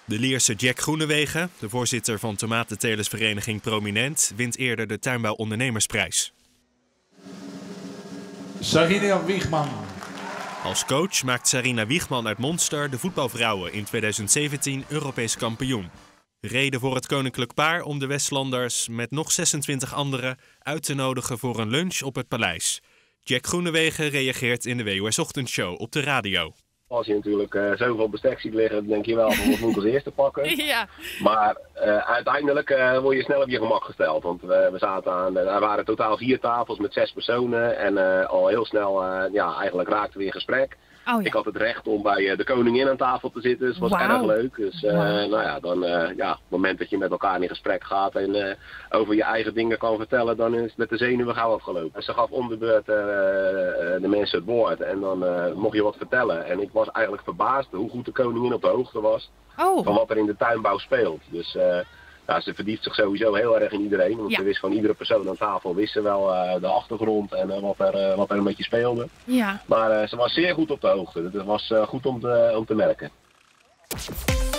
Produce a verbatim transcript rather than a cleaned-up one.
De Lierse Jack Groenewegen, de voorzitter van tomatentelersvereniging Prominent, wint eerder de Tuinbouwondernemersprijs. Sarina Wiegman. Als coach maakt Sarina Wiegman uit Monster de voetbalvrouwen in tweeduizend zeventien Europees kampioen. Reden voor het koninklijk paar om de Westlanders met nog zesentwintig anderen uit te nodigen voor een lunch op het paleis. Jack Groenewegen reageert in de W O S-ochtendshow op de radio. Als je natuurlijk uh, zoveel bestek ziet liggen, dan denk je wel van wat moet ik als eerste pakken. Ja. Maar uh, uiteindelijk uh, word je snel op je gemak gesteld. Want we, we zaten aan, uh, er waren totaal vier tafels met zes personen. En uh, al heel snel, uh, ja, eigenlijk raakten we in gesprek. Oh, ja. Ik had het recht om bij uh, de koningin aan tafel te zitten, dus het was Wauw. erg leuk. Dus uh, Wow. nou ja, dan, uh, ja, op het moment dat je met elkaar in gesprek gaat en uh, over je eigen dingen kan vertellen, dan is het met de zenuwen gauw afgelopen. Ze gaf om de beurt uh, de mensen het woord en dan uh, mocht je wat vertellen. En ik was eigenlijk verbaasd hoe goed de koningin op de hoogte was Oh. van wat er in de tuinbouw speelt. Dus uh, ja, ze verdiept zich sowieso heel erg in iedereen. Want Ja. ze wist van iedere persoon aan tafel wist ze wel uh, de achtergrond en uh, wat, er, uh, wat er een beetje speelde. Ja. Maar uh, ze was zeer goed op de hoogte. Het was uh, goed om te, om te merken.